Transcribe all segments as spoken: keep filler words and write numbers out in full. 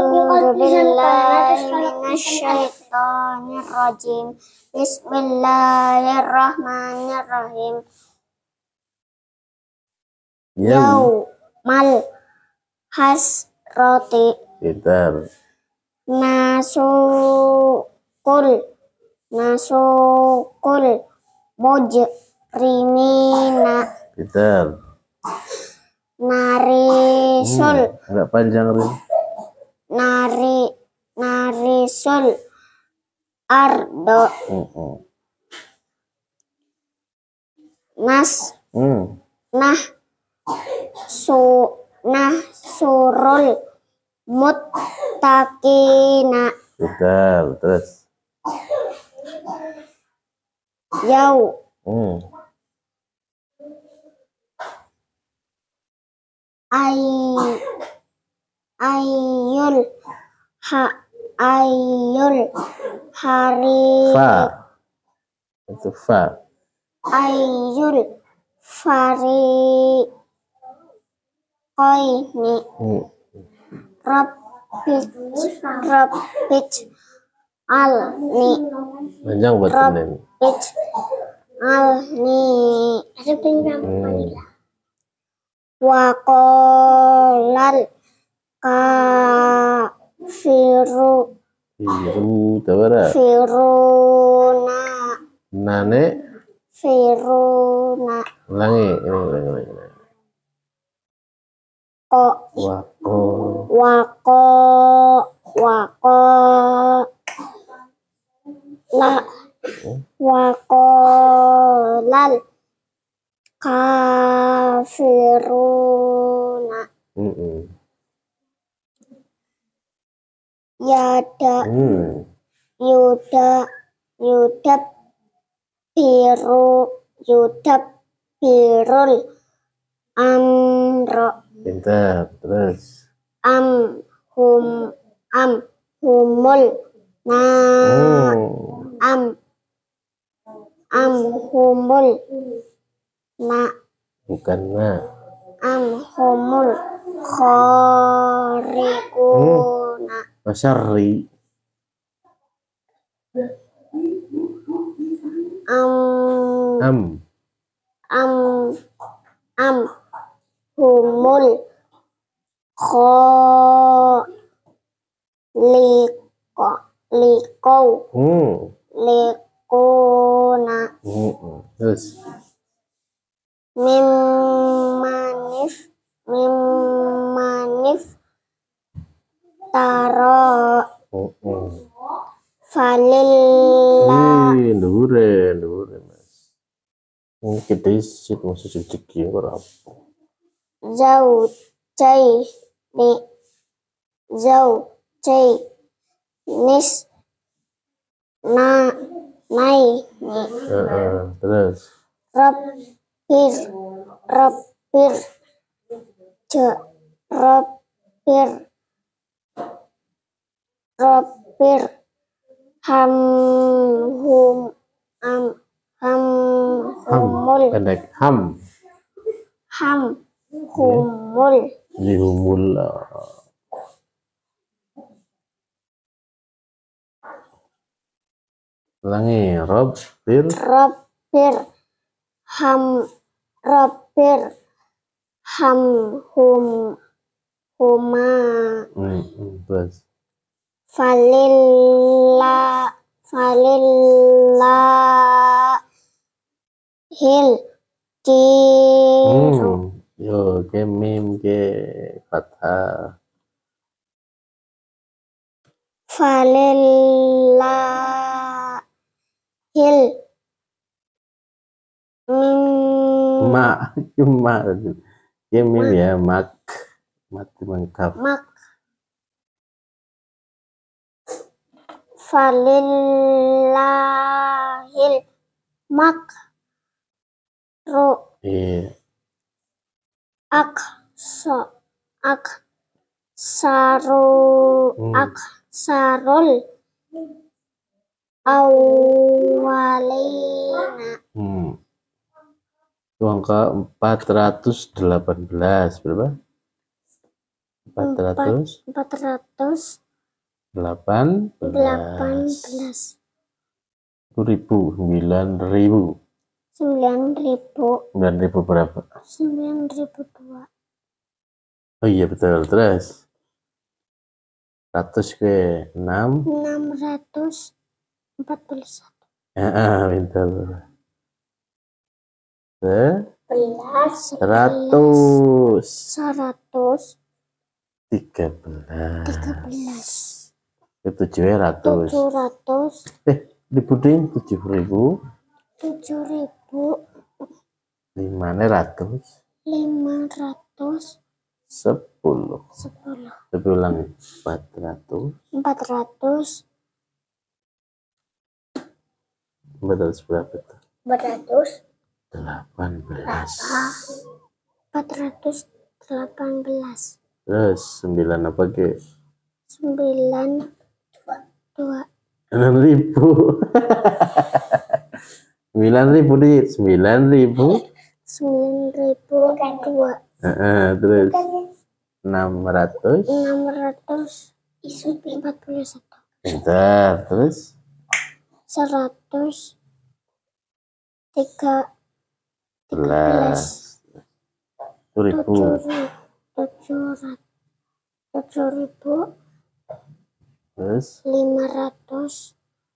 A'udzubillahi minasyaitonirrajim. Bismillahirrahmanirrahim. Yaumal hasrati. Pintar. Nasukul Nasukul mujrimina. Pintar. Narisul. Hmm, agak panjang Rin. Nari Narisul ardo. Hmm, hmm. Nas. Hmm. Nah su Nah surul muttaqina. Betul, terus. Yau. Hmm. Ay Ayul ha Ayul hari. Fa. Itu fa. Ayul fari koini. Hmm. Rabbit Rabbit al ni. Panjang buat ini. Rabbit al ni. Ada pinjam Hmm. Waqolal kafiru. Firu, tawara. Firuna. Nane. Firuna. Ulangi, ini ulangi, ulangi. Ko. Wako. Wako. Wako. La. Waqolal kafiruna. Hmm, hmm. Yada. Hmm. Yuda. Yudab. Biru. Yudab. Birul. Amro. Pintar, terus. Am. Hum. Am. Humul. Nah. Hmm. Am. Am. Humul. Na. Bukan na. Am. Humul. Khorikuna. Masyari. Am. Am. Am. Am. Humul. Kho. Liko. Likau. Hmm. Likuna. Hmm, hmm. Terus. Mim manif. Mim manif. Taro. Hmm, hmm. Falillah. Ih, dure, dure mas. Ini kita isi masih sedikit berapa? Zau cai ni. Zau cai nis. Na. Nai ni. Uh, uh, terus. Rabbir. Rabbir. Je. Rabbir. Rabbir. Ham. Hum. Am. Ham. Ham. Humul. Pendek. Ham. Ham. Humul. Lihumul. Ulangi. Rabbir. Rabbir. Ham. Rabbir. Ham. Hum. Huma. Hmm, hmm. Terus. Falillah. Falillah. Hil. Diru. Hmm. Yo, ke mim ke fathah. Falillah. Hil. Mim. Ma, cuma ke mim ya mak, mati mengkap. Mak. Falillahil makru. Iya. Ak so ak saru Hmm. ak sarul awalina. Hmm. Itu angka empat ratus delapan belas berapa? empat ratus empat ratus delapan delapan belas belas ribu sembilan ribu sembilan ribu sembilan ribu berapa? sembilan ribu dua. Oh iya betul. Terus ratus ke enam enam ratus empat puluh satu. ah pintar. Belas Seratus seratus tiga belas tiga belas tujuh ratus tujuh ratus eh ribu ding tujuh ribu tujuh ribu lima ratus lima ratus sepuluh sepuluh. tapi ulang empat ratus empat ratus empat ratus berapa tuh? empat ratus delapan belas empat ratus delapan belas. terus sembilan apa ke? Sembilan dua enam ribu sembilan ribu di sembilan ribu sembilan ribu dua. uh, terus enam ratus enam ratus empat puluh satu. bentar. Terus Seratus tiga belas ribu tujuh tujuh ribu terus lima ratus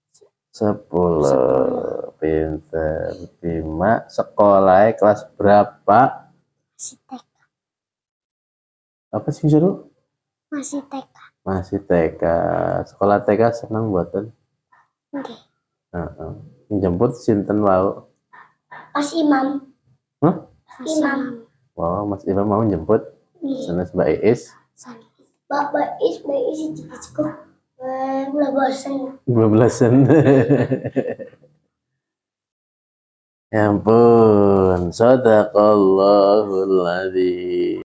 sepuluh. Pinter. Bima sekolah kelas berapa? masih T K. Apa sih seru? Masih T K. Masih T K. Sekolah T K senang buatan. Oke. Uh-uh. Jemput sinten wau. Mas Imam. Hah? Imam. Wow, Mas Imam mau jemput. Sanes Mbak Iis. Mbak Mbak Iis, Mbak Iis cukup dua belasan. dua belasan. Ya ampun, sadaqallahul adzim.